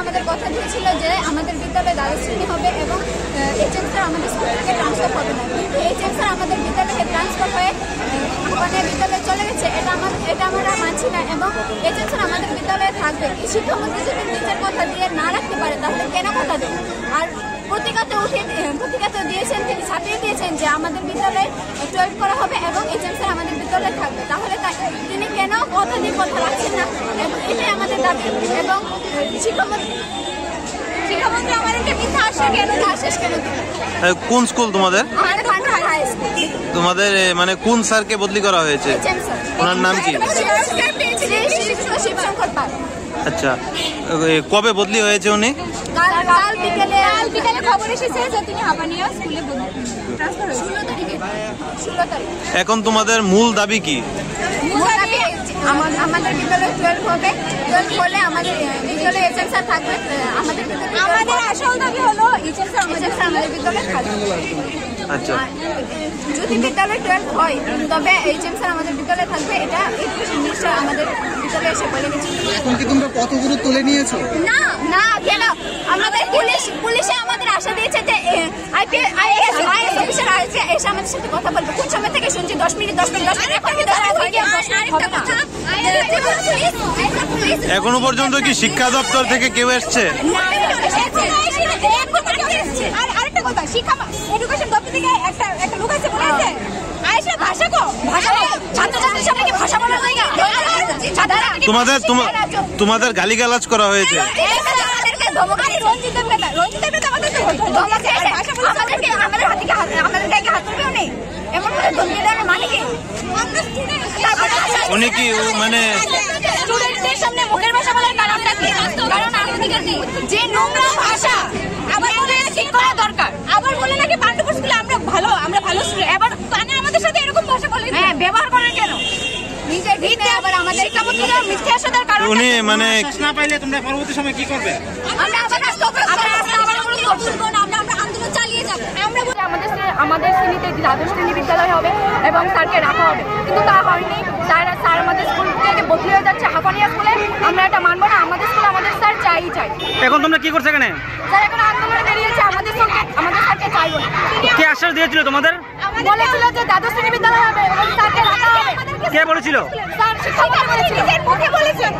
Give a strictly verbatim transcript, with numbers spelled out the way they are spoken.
আমাদের কথা দিয়েছিল যে আমাদের বিদ্যালয়ে দ্বাদশ শ্রেণী হবে এবং এইচএম স্যার আমাদের স্কুল থেকে ট্রান্সফার হবে না, কিন্তু এইচএম স্যার আমাদের বিদ্যালয়ে ট্রান্সফার হয়ে মানে বিদ্যালয়ে চলে গেছে। এটা আমার এটা আমরা মানছি না এবং এইচএম স্যার আমাদের বিদ্যালয়ে থাকবে। শিক্ষামন্ত্রী যদি নিজের কথা দিয়ে না রাখতে পারে তাহলে কেন কথা দেবে? আর প্রতিজ্ঞাতে উঠে প্রতিজ্ঞাতে দিয়েছেন, তিনি ছাপিয়ে দিয়েছেন যে আমাদের বিদ্যালয়ে টুয়েলভ করা হবে এবং এইচএম স্যার আমাদের বিদ্যালয়ে থাকবে। তাহলে তিনি কেন কথা দিয়ে কথা রাখছেন না? এটাই আমাদের দাবি। এবং শিক্ষামন্ত্রী শিক্ষামন্ত্রী আমাদেরকে মিথ্যা আশ্বাস কেন আশ্বাস কেন কোন স্কুল তোমাদের? আমাদের ভান্ডার হাই স্কুল। তোমাদের মানে কোন স্যারকে বদলি করা হয়েছে? ওনার নাম কি? শিবশঙ্কর পাল। আচ্ছা, কবে বদলি হয়েছে উনি? কাল বিকেলে কাল বিকেলে খবর এসেছে যে তিনি হাপানিয়া স্কুলে ট্রান্সফার হয়েছে ষোলো তারিখে ষোলো তারিখ। এখন তোমাদের মূল দাবি কি? মূল দাবি আমাদের বিদ্যালয়ে টুয়েলভ হবে, টুয়েলভ হলে আমাদের বিদ্যালয়ে এইচএম স্যার থাকবে। আমাদের আমাদের আসল দাবি হলো এইচএম স্যার আমাদের বিদ্যালয়ে থাকবে। আচ্ছা, যদি বিদ্যালয়ে টুয়েলভ হয় তবে এইচএম স্যার আমাদের বিদ্যালয়ে থাকবে। এটা নিশ্চয় আমাদের বিদ্যালয়ে এসে বলে গেছে। এখন কি তোমরা কতগুলো তুলে নিয়েছো? না না, কেন? আমাদের পুলিশ পুলিশে আমাদের আশা দিয়েছে যে আইপিএস আইএস অফিসার এসে আমাদের সাথে কথা বলবে। কোন সময় থেকে শুনছি দশ মিনিট দশ মিনিট দশ মিনিট এখনো পর্যন্ত কি শিক্ষা দপ্তর থেকে কেউ এসছে? আর আরেকটা কথা, শিক্ষা এডুকেশন দপ্তর থেকে একটা একটা লোক আছে বলেছে আয়েশা ভাষা কো ভাষা ছাত্রছাত্রীর সামনে কি ভাষা বলা যায় না? তোমাদের তোমাদের গালিগালাজ করা হয়েছে। ধমকানি রঞ্জিত দেবতা রঞ্জিত দেবতা আমাদেরকে ধমকাছে ভাষা বলতে আমাদেরকে আমাদের হাতে হাত আমাদের গায়ে হাত তুলবেও নেই এমন করে ধমকি দেওয়ার মানে কি? আমরা স্টুডেন্ট উনি কি মানে স্টুডেন্টদের সামনে মুখের ভাষা বলার কারণটা কি? কারণ আমাদের যে নোংরা ভাষা আবার বলে ঠিক করা দরকার। আবার বলে নাকি পাণ্ডুপুর স্কুলে আমরা ভালো আমরা ভালো স্টুডেন্ট, এবার মানে আমাদের সাথে এরকম ভাষা বলে হ্যাঁ ব্যবহার করেন কেন? নিজের ভিতরে আবার আমাদের শিক্ষামন্ত্রীরা মিথ্যা আসার কারণ উনি মানে না পাইলে তোমরা পরবর্তী সময় কি করবে? আমরা আবার আমরা আমরা আমরা আন্দোলন চালিয়ে যাব। আমরা আমাদের আমাদের শ্রেণীতে দ্বাদশ শ্রেণী বিদ্যালয় হবে এবং স্যারকে রাখা হবে, কিন্তু তা হয়নি। স্যার স্যার আমাদের স্কুল থেকে বদলি হয়ে যাচ্ছে হাপানিয়া স্কুলে। আমরা এটা মানবো না। আমাদের স্কুল আমাদের স্যার চাই চাই। এখন তোমরা কি করছো এখানে? স্যার এখন আন্দোলনে বেরিয়েছে আমাদের সঙ্গে, আমাদের স্যারকে চাইবো না। কে আশ্বাস দিয়েছিল তোমাদের? বলেছিল যে দ্বাদশ শ্রেণী বিদ্যালয় হবে এবং স্যারকে রাখা হবে। কে বলেছিল? স্যার শিক্ষামন্ত্রী বলেছিল। মুখে বলেছেন